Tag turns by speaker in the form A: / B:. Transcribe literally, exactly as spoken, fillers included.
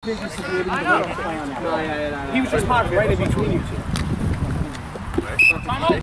A: He was just marked right in between you two.